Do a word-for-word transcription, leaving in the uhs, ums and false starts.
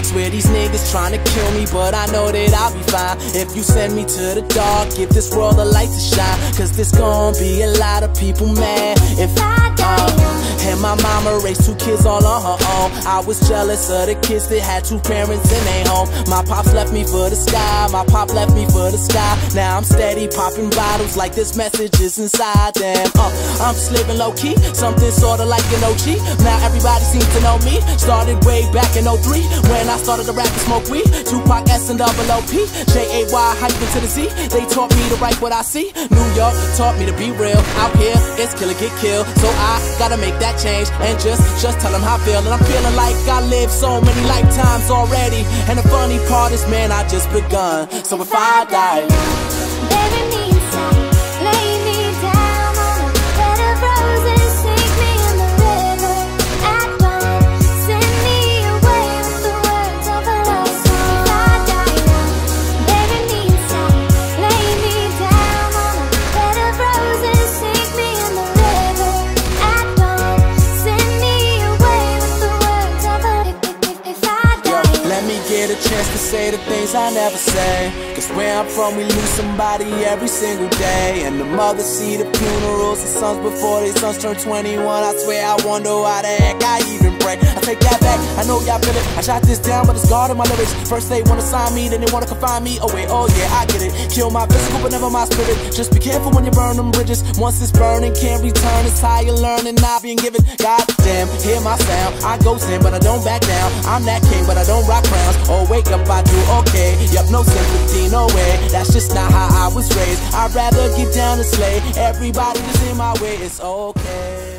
Swear these niggas tryna kill me, but I know that I'll be fine. If you send me to the dark, give this world a light to shine. Cause there's gonna be a lot of people mad if I die young. And my mama raised two kids all on her own. I was jealous of the kids that had two parents in their home. My pops left me for the sky, my pop left me for the sky. Now I'm steady popping bottles like this message is inside them. uh, I'm just living low-key, something sorta like an O G. Now everybody seems to know me. Started way back in oh three when I started to rap and smoke weed. Tupac S and double O P, J A Y hyphen to the Z. They taught me to write what I see. New York taught me to be real. Out here, it's kill or get killed. So I gotta make that change and just, just tell them how I feel. And I'm feeling like I lived so many lifetimes already. And the funny part is, man, I just begun. So if I die, bury me inside, lay me down on a bed of roses, sink me in the river at dawn, send me away with the words of a love song. If I die now, bury me inside, lay me down on a bed of roses, sink me in the river at dawn, send me away with the words of a if, if, if I die. Yo, let me get a chance to say the things I never say. Cause where I'm from, we lose somebody every single day. And the mothers see the funerals of sons before their sons turn twenty-one. I swear I wonder why the heck I even pray. I take that back, I know y'all feel it. I shot this down, but it's God in my lyrics. First they wanna sign me, then they wanna confine me. Oh wait, oh yeah, I get it. Kill my physical, but never my spirit. Just be careful when you burn them bridges. Once it's burning, can't return. It's how you learn and not being given. God damn, hear my sound. I go sin, but I don't back down. I'm that king, but I don't rock crowns. Oh, wake up, I do okay. Yup, no sympathy, no way. That's just not how I was raised. I'd rather get down and slay everybody that's in my way. It's okay.